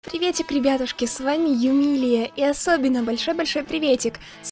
Приветик, ребятушки, с вами Юмилия, и особенно большой-большой приветик